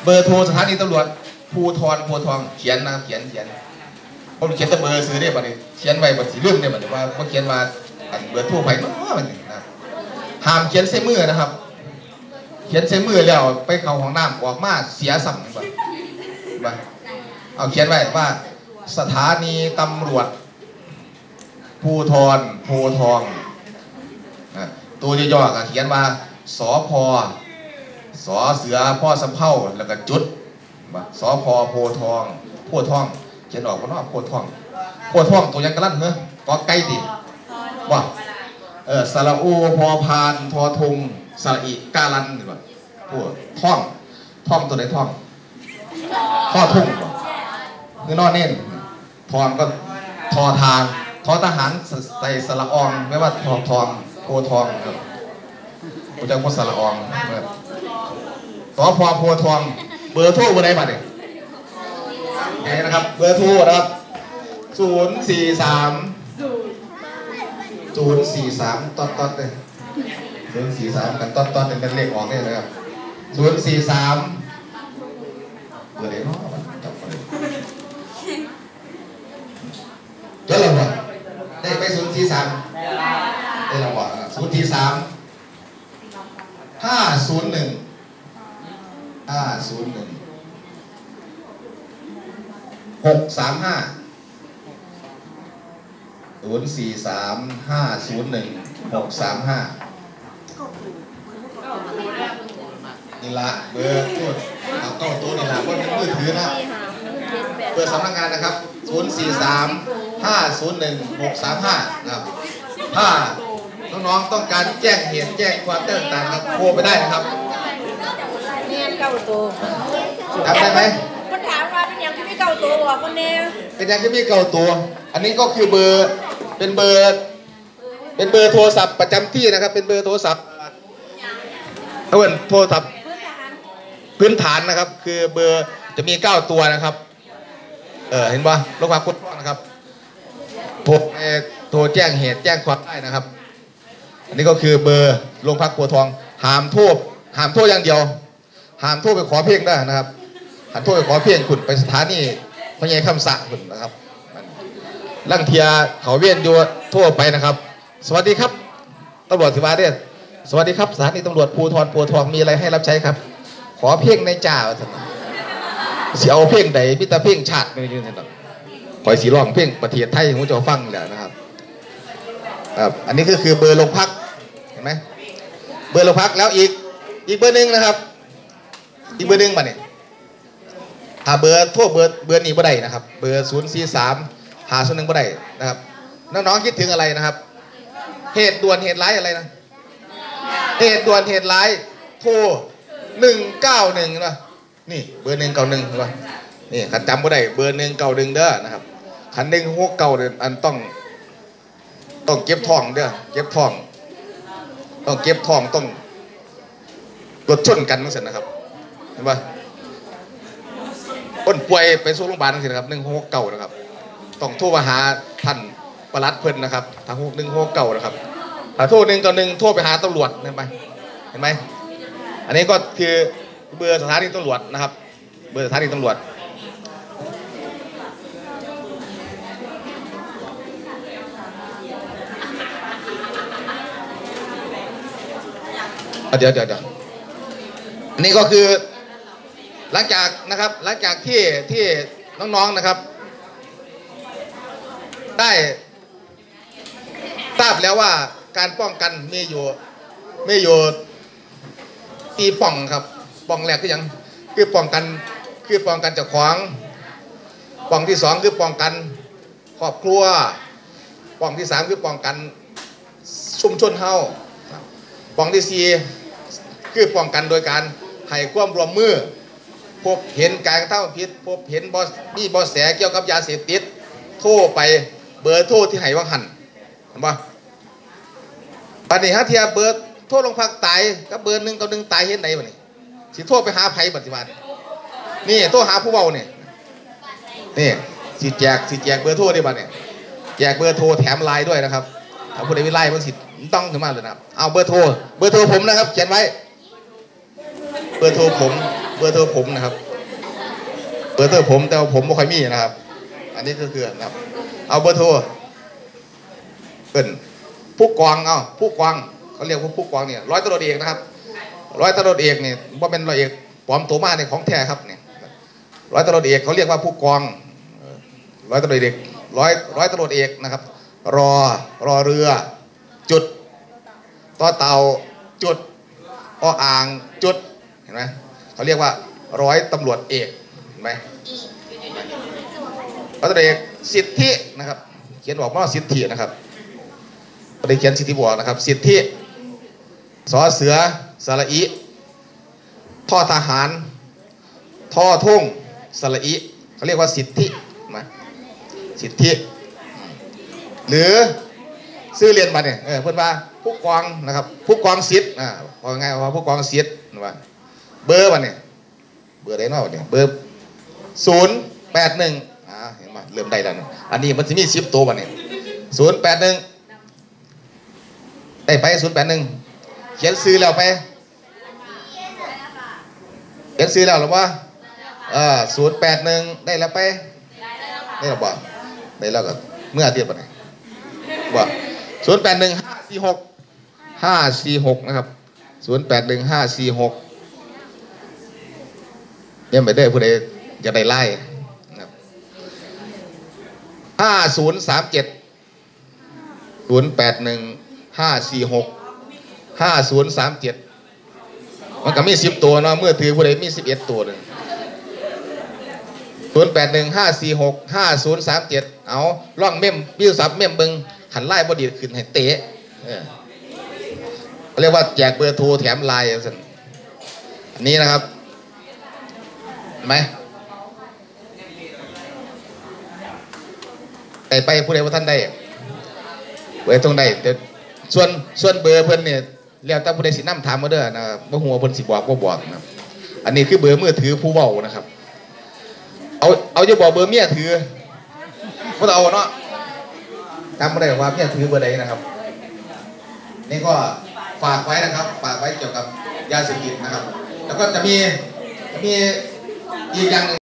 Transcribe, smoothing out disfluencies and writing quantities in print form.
เบอร์โทรสถานีตำรวจภูธรโพธิ์ทองเขียนนะเขียนผมเขียนแต่เบอร์ซื้อได้บัดนี้เขียนไว้บัดสีเรื่องเนี่ยบัดนี้ว่าเขาเขียนว่าเบอร์โทรไปเนาะมันนะห้ามเขียนใส่มือนะครับเขียนใส่มือแล้วไปเข้าห้องน้ำออกมาเสียสัมบัดเอาเขียนไว้ว่าสถานีตำรวจภูธรโพธิ์ทองตัวย่อๆก็เขียนว่าสพสเสือพ่อสำเภาแล้วก็จุดสพโพธิ์ทองโพธิ์ทองเขียนออกว่าโพธิ์ทองตัวยังกระลั่นเหรอก็ใกล้ดิว่าสระอูพอพานทอทงสระอีกาลันหรือว่าพวกท่องตัวไหนท่องท่อทุ่งคือนอนเน้นทองก็ทอทางทอทหารใส่สระอองไม่ว่าทองโพธิ์ทองครับผมจะพูดสระอองสพโพธิ์ทองเบอร์โทรเบอร์ไหนมาเนี่ยนี่นะครับเบอร์โทรนะครับ043ต๊อดเลย043กันต๊อดเป็นเลขออกได้เลยครับ043เบอร์ไหนเนาะจับไปเจอแล้วเหรอได้ไป043ได้แล้วเหรอ043 501 635 043 501 635นี่ละเบอร์ตัวเอาเก้าตัวนี่ละว่าเป็นมือถือนะเบอร์สำนักงานนะครับ043 501 635นะครับถ้าน้องๆต้องการแจ้งเหตุแจ้งความต่างๆครับโทรไปได้นะครับเนี่ยเก้าตัวจำได้ไหมคนถามว่าเป็นยังที่ไม่เก้าตัวบอกคนเนี่ยเป็นยังที่ไม่เก้าตัวอันนี้ก็คือเบอร์เป็นเบอร์โทรศัพท์ประจำที่นะครับเป็นเบอร์โทรศัพท์เขาเป็นโทรศัพท์พื้นฐานนะครับคือเบอร์จะมี9ตัวนะครับเห็นป่ะโรงพยาบาลกุดนะครับโทรแจ้งเหตุแจ้งความได้นะครับอันนี้ก็คือเบอร์โรงพักโพธิ์ทองห้ามโทรอย่างเดียวห้ามโทรไปขอเพียงได้นะครับห้ามโทรไปขอเพียงคุณไปสถานีพญาคำสะคุณนะครับลังเทียเขาเวียนอยู่โทรไปนะครับสวัสดีครับตำรวจสิวาเดชสวัสดีครับสถานีตำรวจภูธรโพธิ์ทองมีอะไรให้รับใช้ครับขอเพียงในจ่าเสียเอาเพียงใดพิตาเพียงชาติไม่ยืนนะครับคอยสีร้องเพียงประเทศไทยของเจ้าฟังแหละนะครับอันนี้ก็คือเบอร์โรงพักเห็นไหมเบอร์โรงพักแล้วอีกเบอร์หนึ่งนะครับอีกเบอร์หนึ่งมาเนี่ยเบอร์โทรเบอร์นี้บ่ได้นะครับเบอร์043 501บ่ได้นะครับน้องๆคิดถึงอะไรนะครับเหตุด่วนเหตุร้ายอะไรนะเหตุด่วนเหตุร้ายโทร191นะนี่เบอร์191ใช่ป่ะนี่ขันจำบ่ได้เบอร์191เด้อนะครับขัน169เนี่ยอันต้องเก็บทองเด้อเก็บทองต้องเก็บทองต้องรถชนกันนั่นสินะครับเห็นป่ะคนป่วยไปสู่โรงพยาบาลนั่นสินะครับ169นะครับต้องโทรมาหาท่านปลัดเพิ่นนะครับทาง169นะครับถ้าโทร191โทรไปหาตำรวจเห็นไหมอันนี้ก็คือเบอร์สถานีตำรวจนะครับเบอร์สถานีตำรวจเดี๋ยวอันนี้ก็คือหลังจากที่น้องๆนะครับได้ทราบแล้วว่าการป้องกันมีอยู่ตีป้องครับป้องแรกคือป้องกันเจ้าของป้องที่2คือป้องกันครอบครัวป้องที่3คือป้องกันชุมชนเฮาป้องที่4คือป้องกันโดยการให้ความร่วมมือพบเห็นการกระทำผิดพบเห็นมีเบาะแสเกี่ยวกับยาเสพติดโทรไปเบอร์โทรที่ให้ว่าหันเห็นป่ะปัจจุบันเทียบเบอร์โทรโรงพักตายกับเบอร์191ตายเห็นไหนวะนี่สิโทรไปหาไผปัจจุบันนี่โทรหาผู้เบาเนี่ยนี่สิแจกเบอร์โทรได้บ้างเนี่ยแจกเบอร์โทรแถมไลน์ด้วยนะครับถ้าผู้ใดไม่ไลน์มันสิต้องขึ้นมาเลยนะครับเอาเบอร์โทรผมนะครับเขียนไว้เบอร์โทรผมเบอร์โทรผมนะครับเบอร์โทรผมแต่ว่าผมไม่ค่อยมีนะครับอันนี้ก็คือนะครับเอาเบอร์โทรเป็นผู้กองผู้กองเขาเรียกว่าผู้กองเนี่ยร้อยตำรวจเอกนะครับร้อยตำรวจเอกเนี่ยว่าเป็นร้อยเอกปลอมตัวมาในของแท้ครับเนี่ยร้อยตำรวจเอกเขาเรียกว่าผู้กองร้อยตำรวจเอกร้อยตำรวจเอกนะครับรอเรือจุดต่อเต่าจุดอ่างจุดเห็นไหมเขาเรียกว่าร้อยตำรวจเอกเห็นไหมร้อยตำรวจเอกสิทธินะครับเขียนบอกว่าสิทธินะครับไม่ได้เขียนสิทธิบอกนะครับสิทธิสอเสือสระอิท่อทหารท่อทุ่งสระอิเขาเรียกว่าสิทธินะสิทธิหรือซื้อเรียนมาเนี่ยเพื่อนว่าผู้กองนะครับผู้กองสิทธิ์ว่าไงว่าผู้กองสิทธิ์ว่าเบอร์มาเนี่ยเบอร์ไหนเนาะเนี่ยเบอร์081เห็นไหมเริ่มได้แล้วเนี่ยอันนี้มันจะมี10ตัวมาเนี่ย081ได้ไป081เขียนซื้อแล้วไปเขียนซื้อแล้วหรือว่า081ได้แล้วไปได้แล้วบ่ได้แล้วก็เมื่อเทียบกันเนี่ยบ่081-546-546นะครับ081-546เนี่ยไม่ได้ผู้ใดจะได้ไล่นะครับ5037 081-546-5037มันก็มี10ตัวเนาะเมื่อถือผู้ใดมี11ตัวนึง081-546-5037เอาล่องเมมวิวซับเมมเบิงหันไล่บอดีขึ้นให้เตะเรียกว่าแจกเบอร์โทรแถมไลน์สันอันนี้นะครับเห็นไหมไปผู้ใดว่าท่านได้เบอร์ตรงใดแต่ส่วนเบอร์เพิ่นเนี่ยแล้วแต่ผู้ใดสินำถามมาเด้อนะครับว่าหัวเพิ่นสิบอกนะครับอันนี้คือเบอร์มือถือผู้เว้านะครับเอาจะบอกเบอร์เมียถือพวกเราเนาะจำไม่ได้ว่าเมียถือเบอร์ใดนะครับนี่ก็ฝากไว้นะครับฝากไว้เกี่ยวกับยาเสพติดนะครับแล้วก็จะมีอีกอย่างหนึ่ง